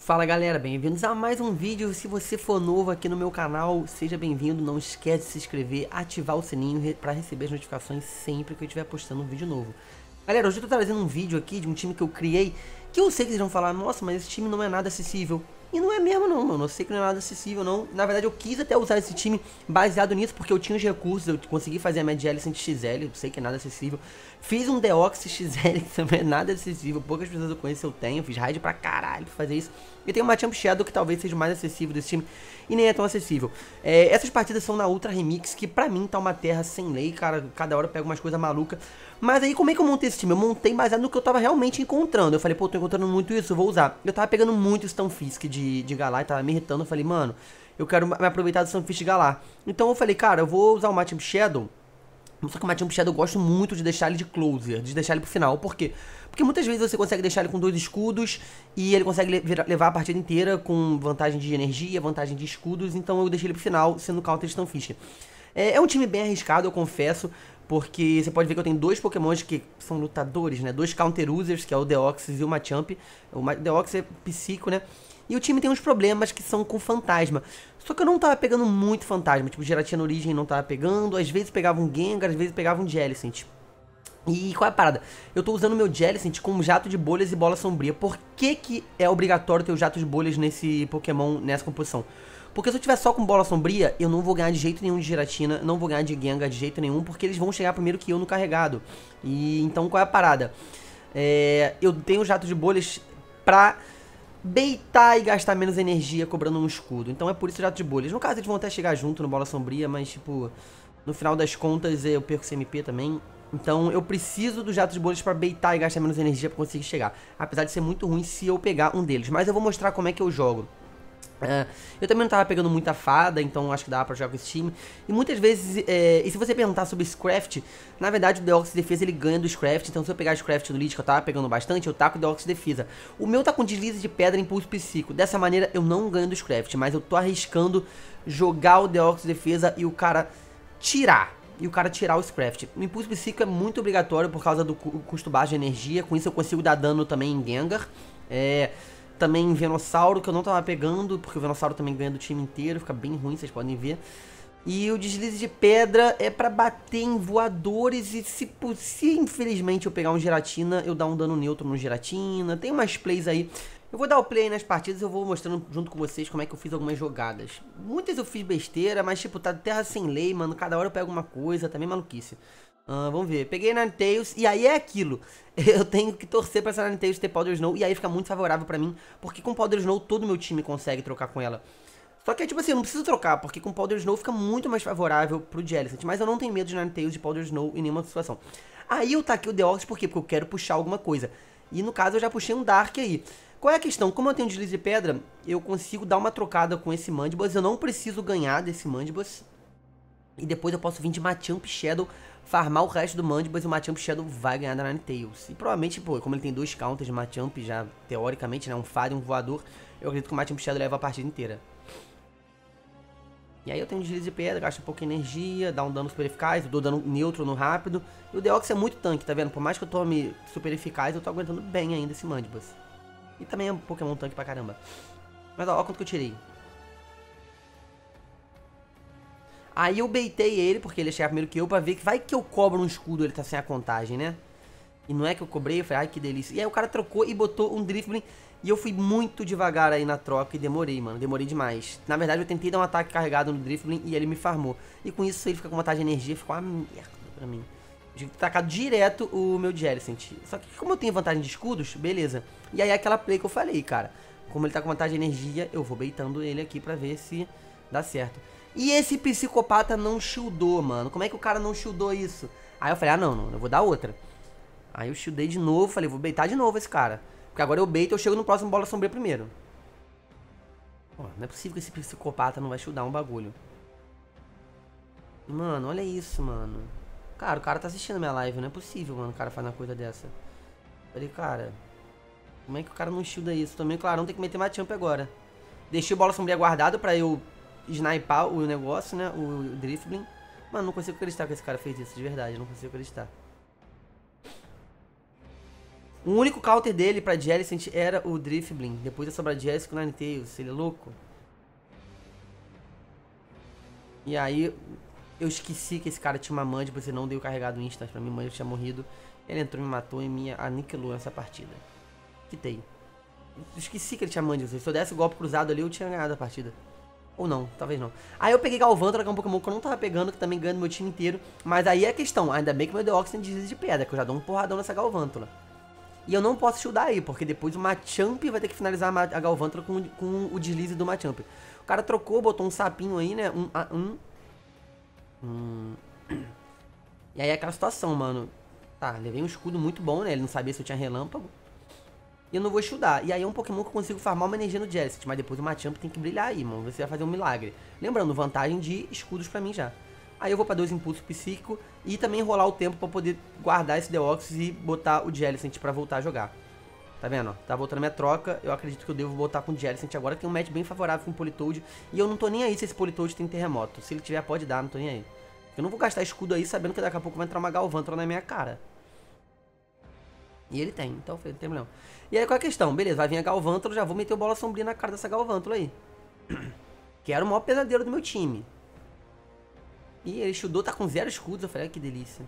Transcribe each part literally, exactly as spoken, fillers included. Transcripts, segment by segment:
Fala galera, bem-vindos a mais um vídeo. Se você for novo aqui no meu canal, seja bem-vindo. Não esquece de se inscrever, ativar o sininho para receber as notificações sempre que eu estiver postando um vídeo novo. Galera, hoje eu tô trazendo um vídeo aqui de um time que eu criei, que eu sei que vocês vão falar, nossa, mas esse time não é nada acessível. E não é mesmo não, mano, eu sei que não é nada acessível não. Na verdade eu quis até usar esse time baseado nisso, porque eu tinha os recursos, eu consegui fazer a Mad Alicent X L, eu sei que é nada acessível. Fiz um Deoxys X L, que também é nada acessível, poucas pessoas eu conheço, eu tenho, fiz raid pra caralho pra fazer isso. E tem uma Champ Shadow que talvez seja o mais acessível desse time, e nem é tão acessível. É, essas partidas são na Ultra Remix, que pra mim tá uma terra sem lei, cara, cada hora eu pego umas coisas malucas. Mas aí como é que eu montei esse time? Eu montei baseado no que eu tava realmente encontrando. Eu falei, pô, tô encontrando muito isso, eu vou usar. Eu tava pegando muito Stunfisk de, de Galar, tava me irritando, eu falei, mano, eu quero me aproveitar do Stunfisk de Galar. Então eu falei, cara, eu vou usar o Machamp Shadow. Só que o Machamp Shadow eu gosto muito de deixar ele de closer, de deixar ele pro final. Por quê? Porque muitas vezes você consegue deixar ele com dois escudos e ele consegue levar a partida inteira com vantagem de energia, vantagem de escudos. Então eu deixei ele pro final, sendo counter de Stunfisk. É, é um time bem arriscado, eu confesso, porque você pode ver que eu tenho dois pokémons que são lutadores, né? Dois counter users, que é o Deoxys e o Machamp. O Deoxys é psico, né? E o time tem uns problemas que são com fantasma. Só que eu não tava pegando muito fantasma. Tipo, Giratina Origem não tava pegando. Às vezes pegava um Gengar, às vezes pegava um Jellicent. E qual é a parada? Eu tô usando meu Jellicent com jato de bolhas e bola sombria. Por que que é obrigatório ter o jato de bolhas nesse Pokémon, nessa composição? Porque se eu tiver só com bola sombria, eu não vou ganhar de jeito nenhum de Giratina, não vou ganhar de Gengar de jeito nenhum, porque eles vão chegar primeiro que eu no carregado. E então qual é a parada? É, eu tenho o jato de bolhas pra baitar e gastar menos energia cobrando um escudo. Então é por isso o jato de bolhas. No caso eles vão até chegar junto no bola sombria, mas tipo, no final das contas eu perco C M P também. Então eu preciso do jato de bolhas para baitar e gastar menos energia para conseguir chegar. Apesar de ser muito ruim se eu pegar um deles. Mas eu vou mostrar como é que eu jogo. Uh, eu também não tava pegando muita fada, então acho que dava pra jogar com esse time. E muitas vezes, é, e se você perguntar sobre Scraft, na verdade o Deoxys Defesa ele ganha do Scraft. Então se eu pegar o Scraft no lead que eu tava pegando bastante, eu taco o Deoxys Defesa. O meu tá com deslize de pedra e impulso psíquico. Dessa maneira eu não ganho do Scraft, mas eu tô arriscando jogar o Deoxys Defesa e o cara tirar. E o cara tirar o Scraft. O impulso psíquico é muito obrigatório por causa do custo baixo de energia. Com isso eu consigo dar dano também em Gengar. É... Também Venossauro, que eu não tava pegando, porque o Venossauro também ganha do time inteiro, fica bem ruim, vocês podem ver. E o deslize de pedra é pra bater em voadores e se, se infelizmente eu pegar um Giratina, eu dar um dano neutro no Giratina. Tem umas plays aí. Eu vou dar o play aí nas partidas, eu vou mostrando junto com vocês como é que eu fiz algumas jogadas. Muitas eu fiz besteira, mas tipo, tá terra sem lei, mano. Cada hora eu pego uma coisa, também maluquice. Uh, vamos ver, peguei Ninetales e aí é aquilo. Eu tenho que torcer pra essa Ninetales ter Powder Snow e aí fica muito favorável pra mim, porque com Powder Snow todo o meu time consegue trocar com ela. Só que tipo assim, eu não preciso trocar, porque com Powder Snow fica muito mais favorável pro Jellicent. Mas eu não tenho medo de Ninetales de Powder Snow em nenhuma situação. Aí eu taquei o Deoxys por quê? Porque eu quero puxar alguma coisa. E no caso eu já puxei um Dark aí. Qual é a questão? Como eu tenho deslize de pedra, eu consigo dar uma trocada com esse Mandibuzz. Eu não preciso ganhar desse Mandibuzz. E depois eu posso vir de Machamp Shadow, farmar o resto do Mandibuzz e o Machamp Shadow vai ganhar da Ninetales. E provavelmente, pô, como ele tem dois counters de Machamp já, teoricamente, né, um Fire e um Voador, eu acredito que o Machamp Shadow leva a partida inteira. E aí eu tenho deslize de pedra, gasto um pouco de energia, dá um dano super eficaz, eu dou dano neutro no rápido. E o Deoxys é muito tanque, tá vendo? Por mais que eu tome super eficaz, eu tô aguentando bem ainda esse Mandibuzz. E também é um Pokémon tanque pra caramba. Mas ó, ó quanto que eu tirei. Aí eu baitei ele, porque ele ia chegar primeiro que eu, pra ver que vai que eu cobro um escudo, ele tá sem a contagem, né? E não é que eu cobrei, eu falei, ai que delícia. E aí o cara trocou e botou um Drifblim, e eu fui muito devagar aí na troca e demorei, mano, demorei demais. Na verdade eu tentei dar um ataque carregado no Drifblim e ele me farmou. E com isso ele fica com vantagem de energia, ficou uma merda pra mim. Eu tive que tacar direto o meu Jellicent. Só que como eu tenho vantagem de escudos, beleza. E aí é aquela play que eu falei, cara. Como ele tá com vantagem de energia, eu vou baitando ele aqui pra ver se dá certo. E esse psicopata não shieldou, mano. Como é que o cara não shieldou isso? Aí eu falei, ah não, não, eu vou dar outra. Aí eu shieldei de novo, falei, vou baitar de novo esse cara. Porque agora eu baito e eu chego no próximo bola sombria primeiro. Ó, não é possível que esse psicopata não vai shieldar um bagulho. Mano, olha isso, mano. Cara, o cara tá assistindo minha live, não é possível, mano, o cara fazer uma coisa dessa. Falei, cara, como é que o cara não shielda isso? Também, claro, não tem que meter Machamp agora. Deixei o bola sombria guardado pra eu sniper o negócio, né, o, o Drifblim. Mano, não consigo acreditar que esse cara fez isso, de verdade, não consigo acreditar. O único counter dele pra Jellicent era o Drifblim. Depois é sobre a Jellicent com o Ninetales. Ele é louco. E aí, eu esqueci que esse cara tinha uma Mandible. Você não deu carregado instant pra mim. Mandible tinha morrido. Ele entrou, me matou e me aniquilou nessa partida. Quitei. Eu esqueci que ele tinha Mandible. Se eu desse o golpe cruzado ali, eu tinha ganhado a partida. Ou não, talvez não. Aí eu peguei Galvantula, que é um Pokémon que eu não tava pegando, que também ganha no meu time inteiro. Mas aí é a questão. Ainda bem que meu Deoxys tem deslize de pedra, que eu já dou um porradão nessa Galvantula. E eu não posso shieldar aí, porque depois o Machamp vai ter que finalizar a Galvantula com, com o deslize do Machamp. O cara trocou, botou um sapinho aí, né? Um, um, um. E aí é aquela situação, mano. Tá, levei um escudo muito bom, né? Ele não sabia se eu tinha relâmpago. E eu não vou shieldar. E aí é um Pokémon que eu consigo farmar uma energia no Jellicent, mas depois o Machamp tem que brilhar aí, mano. Você vai fazer um milagre. Lembrando, vantagem de escudos pra mim já. Aí eu vou pra dois impulsos psíquico e também enrolar o tempo pra poder guardar esse Deoxys e botar o Jellicent pra voltar a jogar. Tá vendo? Tá voltando a minha troca. Eu acredito que eu devo botar com o Jellicent agora, que tem um match bem favorável com o Politoed. E eu não tô nem aí se esse Politoed tem terremoto. Se ele tiver, pode dar, não tô nem aí. Eu não vou gastar escudo aí sabendo que daqui a pouco vai entrar uma Galvantula na minha cara. E ele tem, então não tem problema. E aí qual é a questão? Beleza, vai vir a Galvantula, já vou meter o Bola Sombria na cara dessa Galvantula aí. Que era o maior pesadelo do meu time. E ele shieldou, tá com zero escudos. Eu falei, ah, que delícia.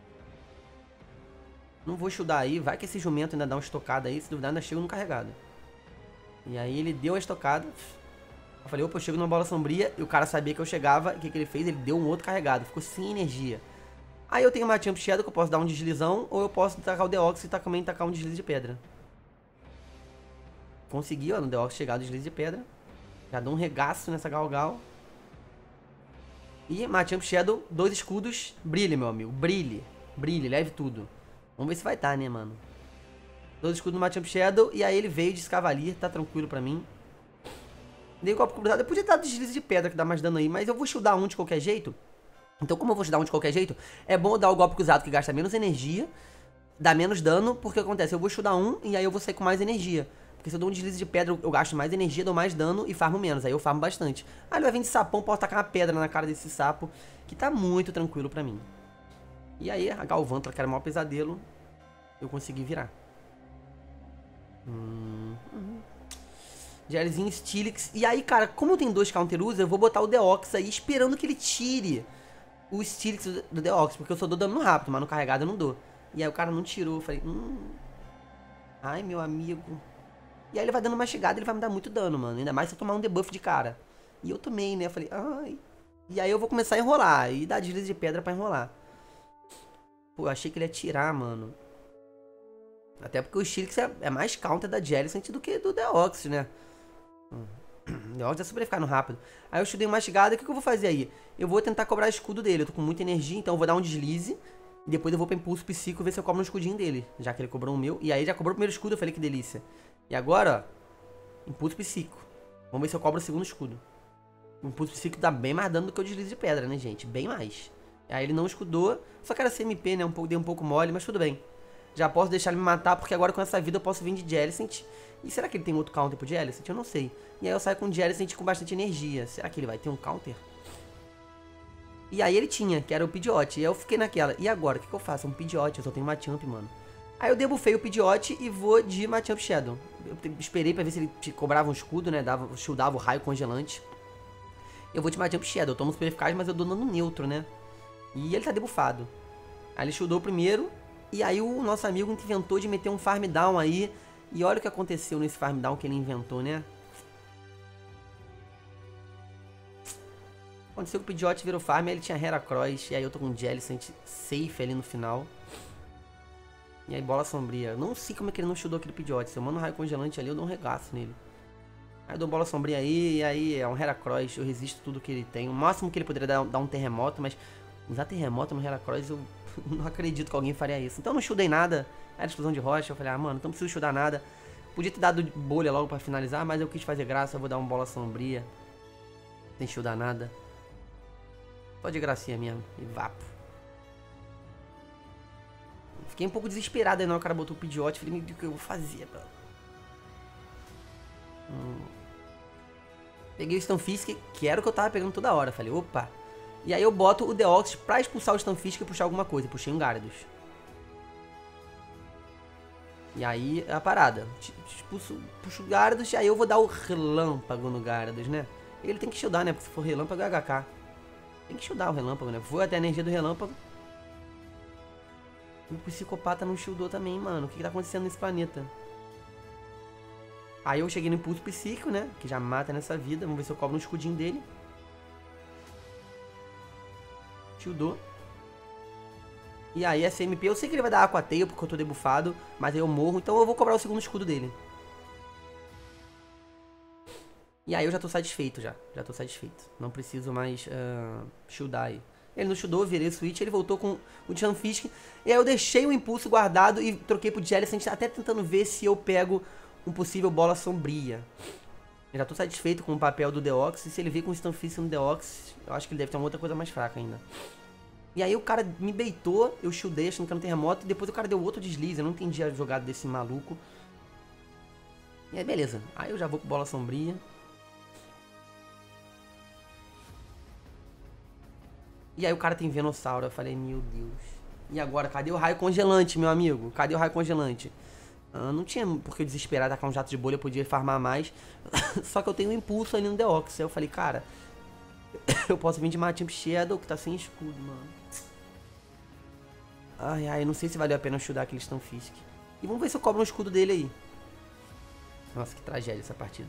Não vou shieldar aí, vai que esse jumento ainda dá uma estocada aí. Se duvidar, ainda chego no carregado. E aí ele deu a estocada. Eu falei, opa, eu chego numa Bola Sombria. E o cara sabia que eu chegava. O que, que ele fez? Ele deu um outro carregado, ficou sem energia. Aí eu tenho uma Machamp Shadow que eu posso dar um deslizão. Ou eu posso tacar o Deoxys e também tacar um deslize de pedra. Consegui, ó, no Deoxys chegar do deslize de pedra. Já dou um regaço nessa Galgal. E Machamp Shadow, dois escudos. Brilhe, meu amigo, brilhe. Brilhe, leve tudo. Vamos ver se vai estar, né, mano. Dois escudos no Machamp Shadow. E aí ele veio de Escavalier, tá tranquilo pra mim. Dei o copo cruzado. Eu podia dar deslize de pedra que dá mais dano aí. Mas eu vou shieldar um de qualquer jeito. Então, como eu vou shieldar um de qualquer jeito, é bom eu dar o golpe cruzado que gasta menos energia. Dá menos dano, porque acontece, eu vou shieldar um e aí eu vou sair com mais energia. Porque se eu dou um deslize de pedra, eu gasto mais energia, dou mais dano e farmo menos. Aí eu farmo bastante. Aí ele vai vir de sapão, posso tacar uma pedra na cara desse sapo, que tá muito tranquilo pra mim. E aí a Galvantula, que era o maior pesadelo, eu consegui virar. Hum, hum. Jellyzinho, Steelix. E aí, cara, como eu tenho dois Counter User, eu vou botar o Deoxys aí, esperando que ele tire o Steelix do Deoxys, porque eu só dou dano no rápido, mas no carregado eu não dou. E aí o cara não tirou, eu falei, hum... Ai, meu amigo... E aí ele vai dando mastigada, ele vai me dar muito dano, mano. Ainda mais se eu tomar um debuff de cara. E eu tomei, né? Eu falei, ai... E aí eu vou começar a enrolar, e dar deslize de pedra pra enrolar. Pô, eu achei que ele ia tirar, mano. Até porque o Steelix é, é mais counter da Jellicent do que do Deoxys, né? Hum. O Deoxys é super ficar no rápido. Aí eu estudei mastigada, o que, que eu vou fazer aí? Eu vou tentar cobrar escudo dele, eu tô com muita energia, então eu vou dar um deslize. E depois eu vou pra impulso psíquico ver se eu cobro um escudinho dele. Já que ele cobrou o meu. E aí já cobrou o primeiro escudo, eu falei que delícia. E agora, ó, impulso psíquico. Vamos ver se eu cobro o segundo escudo. O impulso psíquico dá bem mais dano do que o deslize de pedra, né, gente? Bem mais. Aí ele não escudou. Só que era C M P, né? Um pouco, dei um pouco mole, mas tudo bem. Já posso deixar ele me matar, porque agora com essa vida eu posso vir de Jellicent. E será que ele tem outro counter pro Jellicent? Eu não sei. E aí eu saio com o Jellicent com bastante energia. Será que ele vai ter um counter? E aí ele tinha, que era o Pidgeot. E aí eu fiquei naquela. E agora? O que, que eu faço? É um Pidgeot, eu só tenho Machamp, mano. Aí eu debufei o Pidgeot e vou de Machamp Shadow. Eu esperei pra ver se ele cobrava um escudo, né? Dava, shieldava o raio congelante. Eu vou de Machamp Shadow. Eu tomo super eficaz, mas eu dou dano neutro, né? E ele tá debufado. Aí ele shieldou primeiro. E aí o nosso amigo inventou de meter um Farm Down aí. E olha o que aconteceu nesse Farm Down que ele inventou, né? Aconteceu que o Pidgeot virou farm, aí ele tinha Heracross, e aí eu tô com um Jellicent safe ali no final. E aí bola sombria. Eu não sei como é que ele não shieldou aquele Pidgeot. Se eu mando um raio congelante ali, eu dou um regaço nele. Aí eu dou bola sombria aí, e aí é um Heracross, eu resisto tudo que ele tem. O máximo que ele poderia dar, dar um terremoto, mas usar terremoto no Heracross, eu não acredito que alguém faria isso. Então eu não shieldei nada, era explosão de rocha, eu falei, ah mano, então não preciso shieldar nada. Podia ter dado bolha logo pra finalizar, mas eu quis fazer graça, eu vou dar uma bola sombria. Sem shieldar nada. Só de gracinha mesmo, e vapo. Fiquei um pouco desesperado aí na hora que o cara botou o Pidgeot. Falei, o que eu vou fazer, bro? Hum. Peguei o Stunfisk, que era o que eu tava pegando toda hora. Falei, opa. E aí eu boto o Deoxys pra expulsar o Stunfisk e puxar alguma coisa. Puxei um Gyarados. E aí é a parada. Expulso, puxo o Gyarados, aí eu vou dar o relâmpago no Gyarados, né? Ele tem que shieldar, né? Porque se for relâmpago é H K. Tem que shieldar o relâmpago, né? Vou até a energia do relâmpago. O psicopata não shieldou também, mano. O que, que tá acontecendo nesse planeta? Aí eu cheguei no impulso psíquico, né? Que já mata nessa vida. Vamos ver se eu cobro um escudinho dele. Shieldou. E aí essa M P, eu sei que ele vai dar aquateio porque eu tô debufado. Mas aí eu morro, então eu vou cobrar o segundo escudo dele. E aí eu já tô satisfeito já. Já tô satisfeito. Não preciso mais uh, shieldar aí. Ele não shieldou, virei o switch, ele voltou com o Jumfisk. E aí eu deixei o impulso guardado e troquei pro Jellicent, até tentando ver se eu pego um possível bola sombria. Eu já tô satisfeito com o papel do Deoxys. E se ele vir com o Stunfisk no Deoxys, eu acho que ele deve ter uma outra coisa mais fraca ainda. E aí o cara me baitou, eu shieldei achando que era um terremoto. E depois o cara deu outro deslize, eu não entendi a jogada desse maluco. E aí beleza, aí eu já vou com bola sombria. E aí o cara tem Venossauro, eu falei, meu Deus. E agora, cadê o raio congelante, meu amigo? Cadê o raio congelante? Ah, não tinha por que desesperar, tacar um jato de bolha, eu podia farmar mais. Só que eu tenho um impulso ali no Deoxys. Aí eu falei, cara, eu posso vir de Machamp Shadow, que tá sem escudo, mano. Ai, ai, não sei se valeu a pena eu shieldar aquele Stunfisk. E vamos ver se eu cobro um escudo dele aí. Nossa, que tragédia essa partida.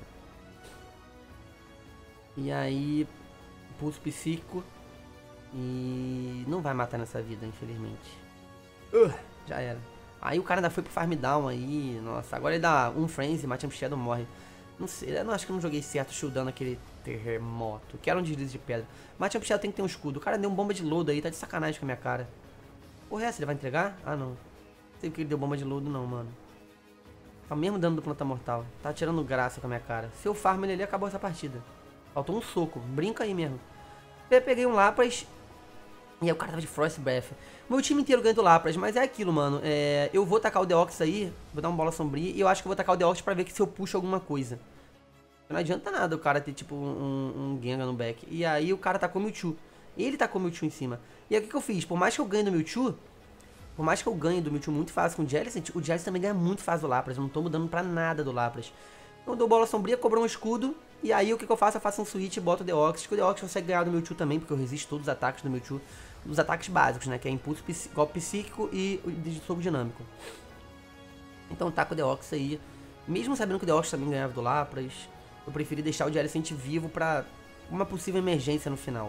E aí, impulso psíquico. E não vai matar nessa vida, infelizmente. Uh, já era. Aí o cara ainda foi pro farm down aí. Nossa, agora ele dá um frenzy, Machamp Shadow morre. Não sei, eu não acho que eu não joguei certo shieldando aquele terremoto. Que era um deslize de pedra. Machamp Shadow tem que ter um escudo. O cara deu uma bomba de lodo aí, tá de sacanagem com a minha cara. Porra, é essa? Ele vai entregar? Ah, não. Não sei porque ele deu bomba de lodo não, mano. Tá mesmo dando do planta mortal. Tá tirando graça com a minha cara. Se eu farm ele ali, acabou essa partida. Faltou um soco. Brinca aí mesmo. Eu peguei um Lapras. E aí o cara tava de Frost Breath. Meu time inteiro ganha do Lapras, mas é aquilo, mano. É, eu vou tacar o Deoxys aí, vou dar uma bola sombria, e eu acho que eu vou tacar o Deoxys pra ver que se eu puxo alguma coisa. Não adianta nada o cara ter, tipo, um, um Gengar no back. E aí o cara tacou o Mewtwo. Ele tacou o Mewtwo em cima. E aí o que, que eu fiz? Por mais que eu ganhe do Mewtwo, por mais que eu ganhe do Mewtwo muito fácil com o Jellicent, o Jellicent também ganha muito fácil do Lapras. Eu não tô mudando pra nada do Lapras. Então eu dou bola sombria, cobrou um escudo. E aí o que, que eu faço? Eu faço um switch e boto o Deoxys. Que o Deoxys consegue ganhar do Mewtwo também, porque eu resisto todos os ataques do Mewtwo. Dos ataques básicos, né? Que é impulso, golpe psíquico e o soco dinâmico. Então taco o Deoxys aí. Mesmo sabendo que o Deoxys também ganhava do Lapras, eu preferi deixar o Jellicent vivo pra uma possível emergência no final.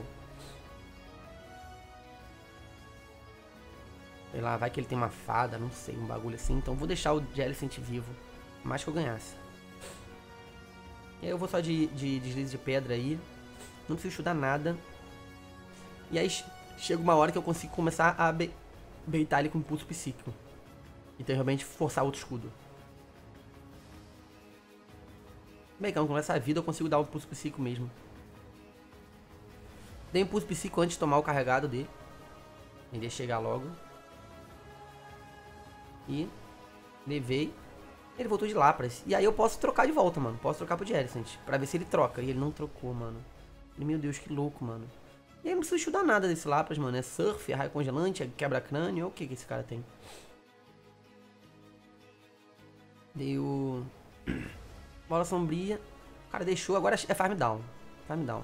Sei lá, vai que ele tem uma fada, não sei, um bagulho assim. Então vou deixar o Jellicent vivo. Mais que eu ganhasse. E aí eu vou só de, de deslize de pedra aí. Não preciso estudar nada. E aí chega uma hora que eu consigo começar a be beitar ele com impulso psíquico. E então, realmente forçar outro escudo. Bem, então, com essa vida eu consigo dar o impulso psíquico mesmo. Dei impulso psíquico antes de tomar o carregado dele. Ele ia chegar logo. E levei. Ele voltou de Lapras. E aí eu posso trocar de volta, mano. Posso trocar pro Jellicent. Pra ver se ele troca. E ele não trocou, mano. Meu Deus, que louco, mano. E aí não precisa estudar nada desse Lapras, mano. É surf, é raio congelante, é quebra-crânio. Olha o que que esse cara tem. Deu... bola sombria. O cara deixou, agora é farm down. Farm down.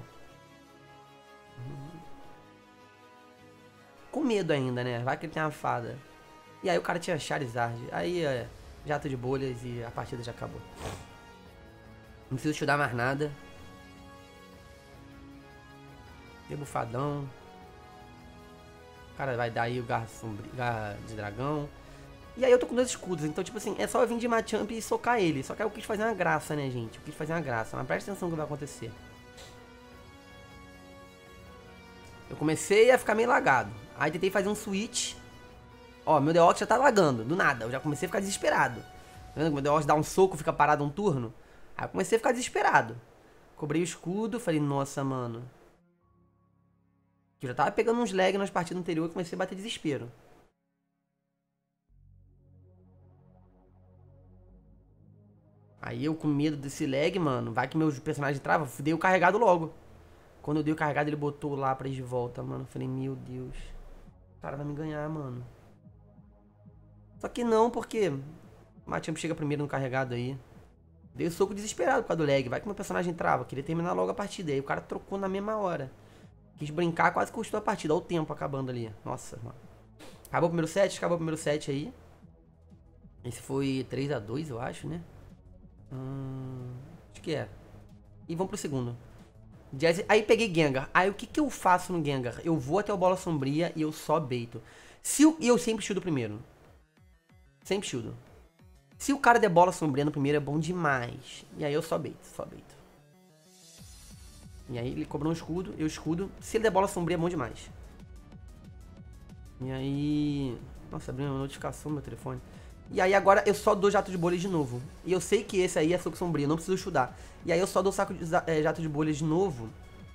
Com medo ainda, né? Vai que ele tem uma fada. E aí o cara tinha Charizard. Aí é jato de bolhas e a partida já acabou. Não preciso estudar mais nada. Debufadão. O cara vai dar aí o garra, sombri... garra de dragão. E aí eu tô com dois escudos. Então, tipo assim, é só eu vir de Machamp e socar ele. Só que aí eu quis fazer uma graça, né, gente? Eu quis fazer uma graça. Mas presta atenção no que vai acontecer. Eu comecei a ficar meio lagado. Aí tentei fazer um switch. Ó, meu Deoxys já tá lagando. Do nada. Eu já comecei a ficar desesperado. Tá vendo que meu Deoxys dá um soco, fica parado um turno? Aí eu comecei a ficar desesperado. Cobrei o escudo. Falei, nossa, mano. Eu já tava pegando uns lag nas partidas anteriores e comecei a bater desespero. Aí eu com medo desse lag, mano, vai que meu personagem trava, dei o carregado logo. Quando eu dei o carregado, ele botou lá pra ir de volta, mano. Eu falei, meu Deus. O cara vai me ganhar, mano. Só que não, porque O Machamp chega primeiro no carregado aí. Dei o soco desesperado por causa do lag. Vai que meu personagem trava. Queria terminar logo a partida. Aí o cara trocou na mesma hora. Quis brincar, quase custou a partida. Olha o tempo acabando ali. Nossa, mano. Acabou o primeiro set, acabou o primeiro set aí. Esse foi três a dois, eu acho, né? Hum, acho que é. E vamos pro segundo. Jazz, aí peguei Gengar. Aí o que que eu faço no Gengar? Eu vou até o Bola Sombria e eu só baito. Se o, e eu sempre shieldo primeiro. Sempre shieldo. Se o cara der Bola Sombria no primeiro é bom demais. E aí eu só baito, só baito. E aí ele cobrou um escudo, eu escudo. Se ele der Bola Sombria é bom demais. E aí... Nossa, abriu uma notificação no meu telefone. E aí agora eu só dou jato de bolhas de novo. E eu sei que esse aí é soco sombrio, não preciso estudar. E aí eu só dou saco de, é, jato de bolhas de novo.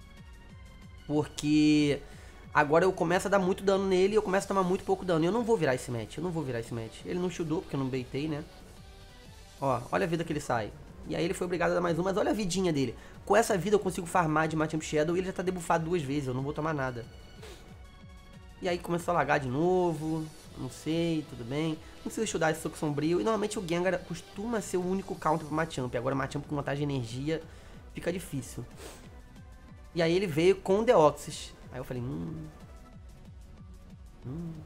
Porque agora eu começo a dar muito dano nele e eu começo a tomar muito pouco dano. E eu não vou virar esse match, eu não vou virar esse match. Ele não shieldou porque eu não baitei, né? Ó, olha a vida que ele sai. E aí ele foi obrigado a dar mais um, mas olha a vidinha dele. Com essa vida eu consigo farmar de Machamp Shadow e ele já tá debuffado duas vezes, eu não vou tomar nada. E aí começou a lagar de novo, não sei, tudo bem. Não precisa estudar esse soco sombrio. E normalmente o Gengar costuma ser o único counter pro Machamp. Agora o Machamp com vantagem de energia fica difícil. E aí ele veio com o Deoxys. Aí eu falei, hum... hum.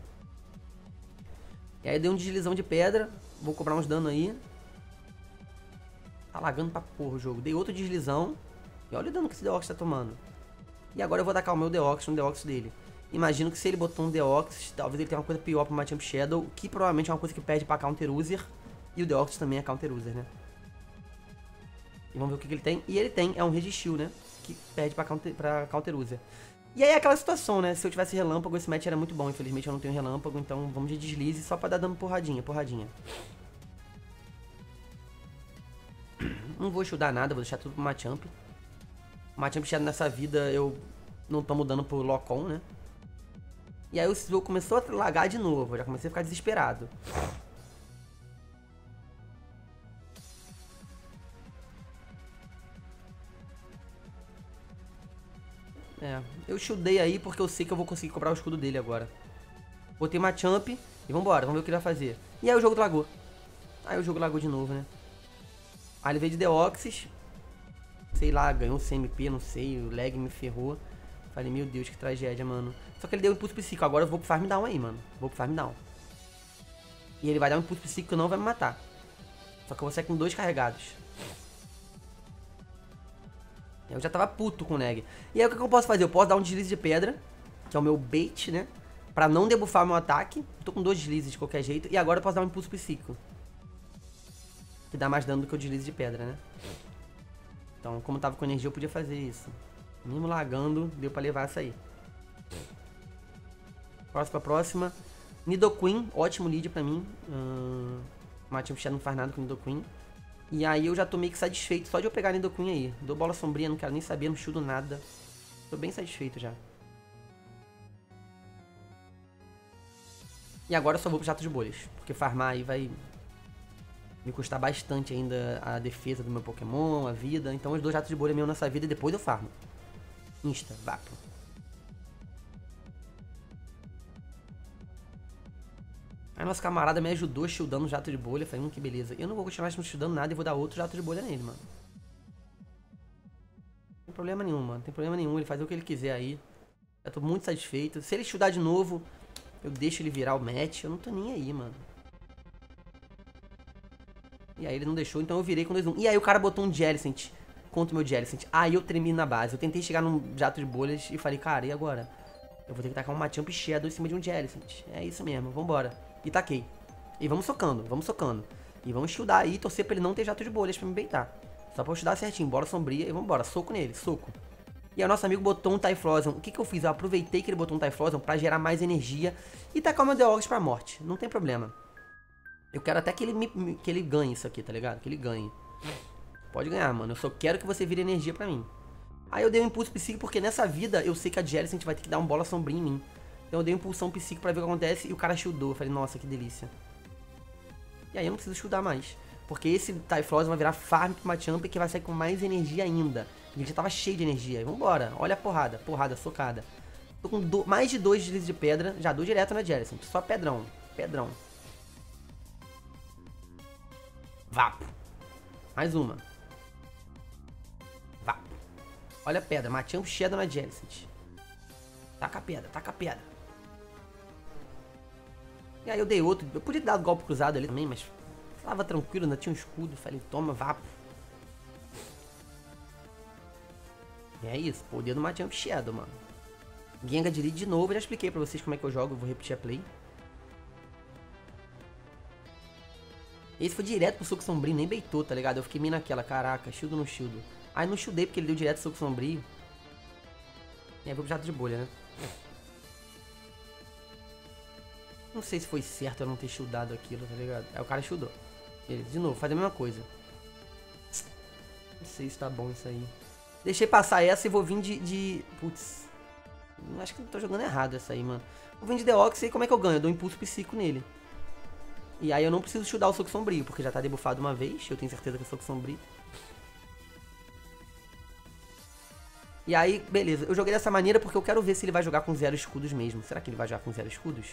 E aí eu dei um deslizão de pedra. Vou cobrar uns danos aí. Tá lagando pra porra o jogo. Dei outro deslizão. E olha o dano que esse Deoxys tá tomando. E agora eu vou atacar o meu Deoxys no Deoxys dele. Imagino que se ele botou um Deoxys, talvez ele tenha uma coisa pior pro Machamp Shadow, que provavelmente é uma coisa que pede pra Counter User. E o Deoxys também é Counter User, né? E vamos ver o que, que ele tem. E ele tem, é um Registeel, né? Que pede pra counter, pra counter User. E aí é aquela situação, né? Se eu tivesse relâmpago, esse match era muito bom. Infelizmente eu não tenho relâmpago, então vamos de deslize só pra dar dando porradinha, porradinha. Não vou estudar nada, vou deixar tudo pro Machamp. O Machamp Shadow nessa vida eu não tomo dano pro Locom, né? E aí o jogo começou a lagar de novo, eu já comecei a ficar desesperado. É, eu shieldei aí porque eu sei que eu vou conseguir cobrar o escudo dele agora. Botei Machamp e vambora, vamos ver o que ele vai fazer. E aí o jogo lagou. Aí o jogo lagou de novo, né? Aí ele veio de Deoxys. Sei lá, ganhou C M P, não sei, o lag me ferrou. Falei, meu Deus, que tragédia, mano. Só que ele deu um impulso psíquico, agora eu vou pro farm down aí, mano. Vou pro farm down. E ele vai dar um impulso psíquico que não vai me matar. Só que eu vou sair com dois carregados. Eu já tava puto com o neg. E aí o que eu posso fazer? Eu posso dar um deslize de pedra, que é o meu bait, né? Pra não debuffar meu ataque. Eu tô com dois deslizes de qualquer jeito. E agora eu posso dar um impulso psíquico, que dá mais dano do que o deslize de pedra, né? Então, como eu tava com energia, eu podia fazer isso. Mesmo lagando, deu pra levar essa aí. Próxima, próxima. Nidoqueen, ótimo lead pra mim. Hum, Machamp Shadow não faz nada com Nidoqueen. E aí eu já tô meio que satisfeito só de eu pegar a Nidoqueen aí. Dou bola sombria, não quero nem saber, não chudo nada. Tô bem satisfeito já. E agora eu só vou pro jato de bolhas, porque farmar aí vai me custar bastante ainda a defesa do meu Pokémon, a vida. Então os dois jatos de bolha mesmo nessa vida e depois eu farmo. Insta, vapo. Aí nosso camarada me ajudou shieldando o jato de bolha. Falei, hum, que beleza. Eu não vou continuar shieldando nada e vou dar outro jato de bolha nele, mano. Não tem problema nenhum, mano. Não tem problema nenhum. Ele faz o que ele quiser aí. Eu tô muito satisfeito. Se ele shieldar de novo, eu deixo ele virar o match. Eu não tô nem aí, mano. E aí ele não deixou, então eu virei com dois um. E aí o cara botou um Jellicent contra o meu Jellicent. Aí eu tremi na base. Eu tentei chegar num jato de bolhas e falei, cara, e agora? Eu vou ter que tacar um Machamp Shadow em cima de um Jellicent. É isso mesmo, vambora. E taquei. E vamos socando, vamos socando. E vamos shieldar aí e torcer pra ele não ter jato de bolhas pra me baitar. Só pra eu shieldar certinho, bola sombria e vambora. Soco nele, soco. E aí o nosso amigo botou um Typhlosion. O que que eu fiz? Eu aproveitei que ele botou um Typhlosion pra gerar mais energia e tacar o meu Deoxys pra morte. Não tem problema. Eu quero até que ele, me, que ele ganhe isso aqui, tá ligado? Que ele ganhe. Pode ganhar, mano. Eu só quero que você vire energia pra mim. Aí eu dei um impulso psíquico porque nessa vida eu sei que a Jellicent vai ter que dar um bola sombria em mim. Então eu dei uma impulsão psíquico pra ver o que acontece e o cara shieldou. Eu falei, nossa, que delícia. E aí eu não preciso shieldar mais. Porque esse Typhlosion vai virar farm pro Machamp que vai sair com mais energia ainda. Ele já tava cheio de energia. E vambora. Olha a porrada. Porrada, socada. Tô com do, mais de dois deslizes de pedra. Já dou direto na Jellicent. Só pedrão. Pedrão. Vapo. Mais uma. Vapo. Olha a pedra. Machamp Shadow na Jellicent. Taca a pedra, taca a pedra. E aí eu dei outro. Eu podia dar golpe cruzado ali também, mas tava tranquilo, ainda tinha um escudo. Falei, toma, vapo. E é isso, poder do Machamp Shadow, mano. Gengar de lead de novo, eu já expliquei pra vocês como é que eu jogo, eu vou repetir a play. Esse foi direto pro soco sombrio, nem beitou, tá ligado? Eu fiquei meio naquela, caraca, shield no shield. Aí não shieldei porque ele deu direto pro soco sombrio. E aí vou pro jato de bolha, né? Não sei se foi certo eu não ter shieldado aquilo, tá ligado? Aí o cara shieldou. Beleza, de novo, faz a mesma coisa. Não sei se tá bom isso aí. Deixei passar essa e vou vir de... de... Putz. Acho que eu tô jogando errado essa aí, mano. Vou vir de Deoxys e aí como é que eu ganho? Eu dou um impulso psíquico nele. E aí eu não preciso shieldar o soco sombrio, porque já tá debuffado uma vez. Eu tenho certeza que é soco sombrio. E aí, beleza. Eu joguei dessa maneira porque eu quero ver se ele vai jogar com zero escudos mesmo. Será que ele vai jogar com zero escudos?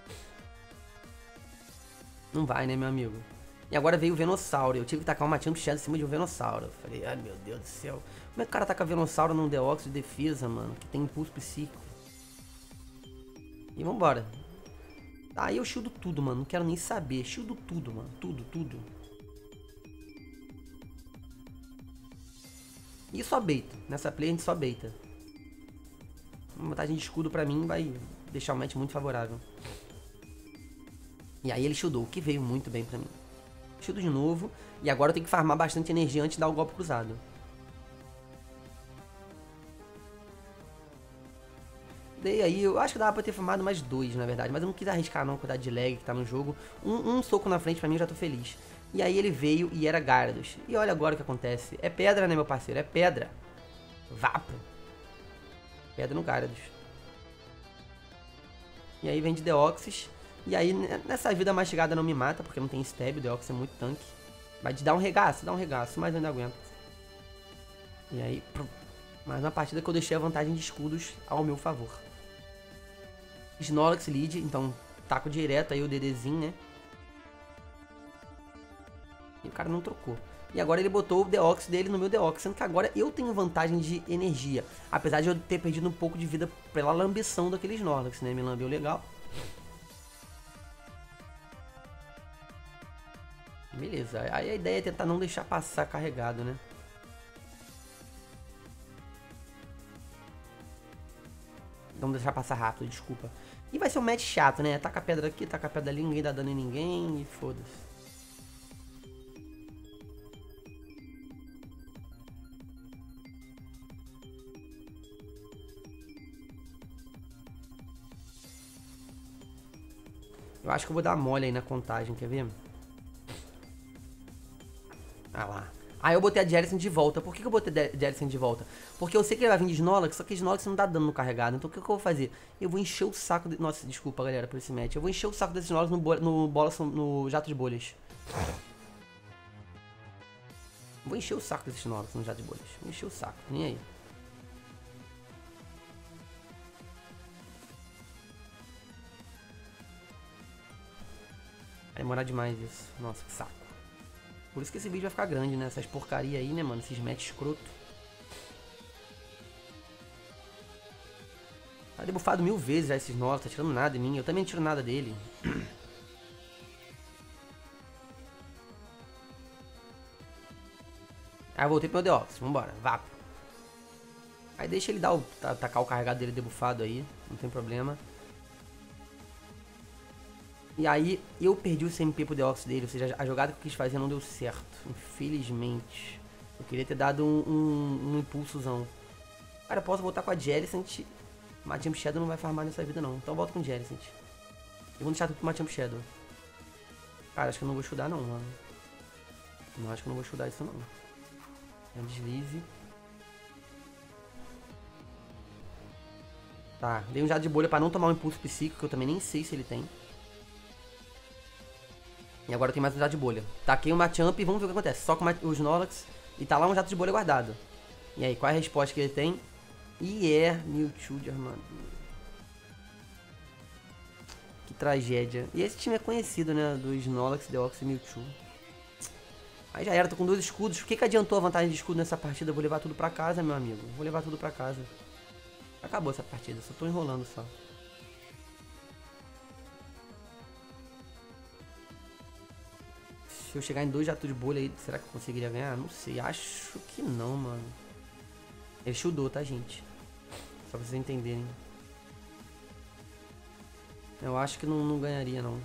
Não vai, né, meu amigo? E agora veio o Venossauro. Eu tive que tacar uma Machamp Shadow em cima de um Venossauro. Eu falei, ai meu Deus do céu. Como é que o cara taca Venossauro num Deoxys de defesa, mano? Que tem impulso psíquico. E vambora. Aí eu shieldo tudo, mano. Não quero nem saber. Shieldo tudo, mano. Tudo, tudo. E só beita. Nessa play a gente só beita. Uma vantagem de escudo pra mim vai deixar o match muito favorável. E aí ele shieldou, o que veio muito bem pra mim. Shield de novo. E agora eu tenho que farmar bastante energia antes de dar o golpe cruzado. Dei aí, eu acho que dava pra ter farmado mais dois, na verdade. Mas eu não quis arriscar não, cuidar de lag que tá no jogo. Um, um soco na frente pra mim eu já tô feliz. E aí ele veio e era Gyarados. E olha agora o que acontece. É pedra, né, meu parceiro? É pedra. Vapo. Pedra no Gyarados. E aí vem de Deoxys. E aí nessa vida mastigada não me mata, porque não tem stab. O Deoxys é muito tanque. Vai te dar um regaço, dá um regaço, mas eu ainda aguento. E aí, mais uma partida que eu deixei a vantagem de escudos ao meu favor. Snorlax lead, então taco direto aí o DDzinho, né? E o cara não trocou. E agora ele botou o Deoxys dele no meu Deoxys, sendo que agora eu tenho vantagem de energia. Apesar de eu ter perdido um pouco de vida pela lambição daquele Snorlax, né? Me lambeu legal. Beleza, aí a ideia é tentar não deixar passar carregado, né? Não deixar passar rápido, desculpa. E vai ser um match chato, né? Taca a pedra aqui, taca a pedra ali, ninguém dá dano em ninguém e foda-se. Eu acho que eu vou dar mole aí na contagem, quer ver? Ah lá. Aí eu botei a Jellicent de volta. Por que, que eu botei a Jellicent de volta? Porque eu sei que ele vai vir de Snorlax, só que Snorlax não dá dano no carregado. Então o que, que eu vou fazer? Eu vou encher o saco de... Nossa, desculpa galera por esse match. Eu vou encher o saco desse Snorlax no, bo... no, bola... no jato de bolhas. Vou encher o saco desse Snorlax no jato de bolhas. Vou encher o saco, nem aí. Vai demorar demais isso. Nossa, que saco. Por isso que esse vídeo vai ficar grande, né? Essas porcaria aí, né, mano? Esses match escroto. Tá debuffado mil vezes já esses novos, tá tirando nada em mim. Eu também não tiro nada dele. Aí eu voltei pro meu Deoxys. Vambora, vapo. Aí deixa ele dar o, atacar o carregado dele debufado aí. Não tem problema. E aí eu perdi o C M P pro Deoxys dele. Ou seja, a jogada que eu quis fazer não deu certo. Infelizmente. Eu queria ter dado um, um, um impulsozão. Cara, eu posso voltar com a Jellicent. Machamp Shadow não vai farmar nessa vida não. Então eu volto com Jellicent. Eu vou deixar tudo pro Machamp Shadow. Cara, acho que eu não vou estudar não, mano. Não, acho que eu não vou estudar isso não. É um deslize. Tá, dei um jato de bolha pra não tomar um impulso psíquico, que eu também nem sei se ele tem. E agora eu tenho mais um jato de bolha. Taquei o Machamp e vamos ver o que acontece. Só com o Snorlax e tá lá um jato de bolha guardado. E aí, qual é a resposta que ele tem? E é Mewtwo de armadura. Que tragédia. E esse time é conhecido, né? Do Snorlax, Deoxys e Mewtwo. Aí já era, tô com dois escudos. O que que adiantou a vantagem de escudo nessa partida? Eu vou levar tudo pra casa, meu amigo. Vou levar tudo pra casa. Acabou essa partida, só tô enrolando só. Se eu chegar em dois jatos de bolha aí, será que eu conseguiria ganhar? Não sei, acho que não, mano. Ele shieldou, tá, gente? Só pra vocês entenderem. Eu acho que não, não ganharia, não.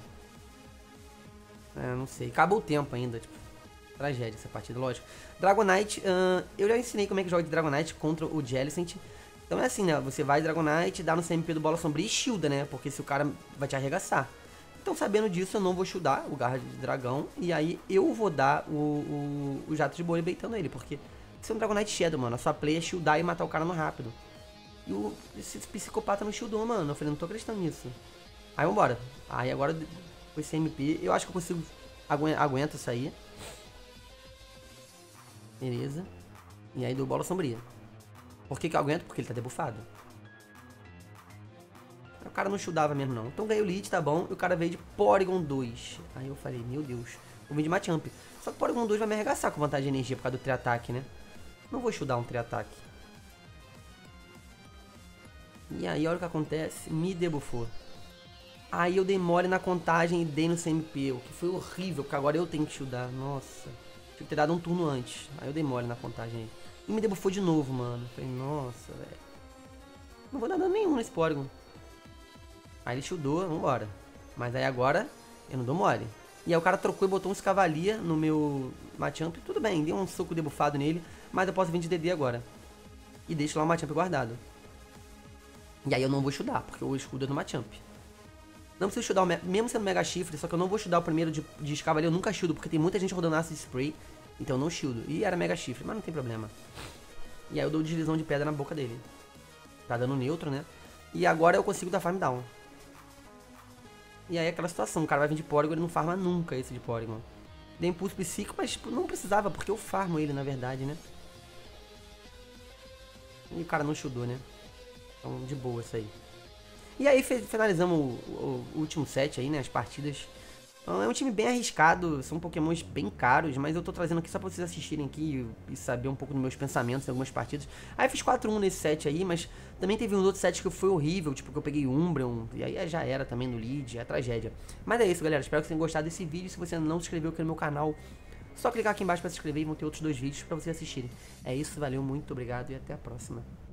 É, não sei. Acabou o tempo ainda, tipo. Tragédia essa partida, lógico. Dragonite, uh, eu já ensinei como é que joga de Dragonite contra o Jellicent. Então é assim, né? Você vai de Dragonite, dá no C M P do Bola Sombria e shielda, né? Porque se o cara vai te arregaçar. Então, sabendo disso, eu não vou shieldar o Garra de Dragão. E aí eu vou dar o, o, o jato de bolha beitando ele. Porque você é um Dragonite Shadow, mano. A sua play é shieldar e matar o cara no rápido. E o, esse psicopata não shieldou, mano. Eu falei, não tô acreditando nisso. Aí vambora. Aí agora, com esse M P, eu acho que eu consigo agu aguento isso aí. Beleza. E aí dou Bola Sombria. Por que que eu aguento? Porque ele tá debuffado. O cara não shieldava mesmo, não. Então ganhei o lead, tá bom. E o cara veio de Porygon dois. Aí eu falei, meu Deus. Vou vir de Machamp. Só que o Porygon dois vai me arregaçar com vantagem de energia por causa do tri-ataque, né? Não vou shieldar um tri-ataque. E aí, olha o que acontece. Me debuffou. Aí eu dei mole na contagem e dei no C M P. O que foi horrível, porque agora eu tenho que shieldar. Nossa. Tinha que ter dado um turno antes. Aí eu dei mole na contagem aí. E me debuffou de novo, mano. Falei, nossa, velho. Não vou dar dano nenhum nesse Porygon. Aí ele shieldou, vambora. Mas aí agora eu não dou mole. E aí o cara trocou e botou uns Cavalier no meu Machamp. Tudo bem, dei um soco debuffado nele. Mas eu posso vir de D D agora. E deixo lá o Machamp guardado. E aí eu não vou shieldar, porque o escudo é do Machamp. Não preciso shieldar, o mesmo sendo Mega Chifre, só que eu não vou shieldar o primeiro de, de Cavalier. Eu nunca shieldo, porque tem muita gente rodando Acid Spray. Então eu não shieldo. E era Mega Chifre, mas não tem problema. E aí eu dou deslizão de pedra na boca dele. Tá dando neutro, né? E agora eu consigo dar farm down. E aí aquela situação, o cara vai vir de Porygon, ele não farma nunca esse de Porygon. Dei impulso psíquico, mas tipo, não precisava, porque eu farmo ele na verdade, né? E o cara não shieldou, né? Então de boa isso aí. E aí finalizamos o, o, o último set aí, né? As partidas. Então, é um time bem arriscado, são pokémons bem caros, mas eu tô trazendo aqui só pra vocês assistirem aqui e saber um pouco dos meus pensamentos em algumas partidas. Aí eu fiz quatro a um nesse set aí, mas também teve uns outros sets que foi horrível, tipo que eu peguei Umbreon, e aí já era também no lead, é tragédia. Mas é isso, galera, espero que vocês tenham gostado desse vídeo. Se você não se inscreveu aqui no meu canal, só clicar aqui embaixo pra se inscrever e vão ter outros dois vídeos pra vocês assistirem. É isso, valeu, muito obrigado e até a próxima.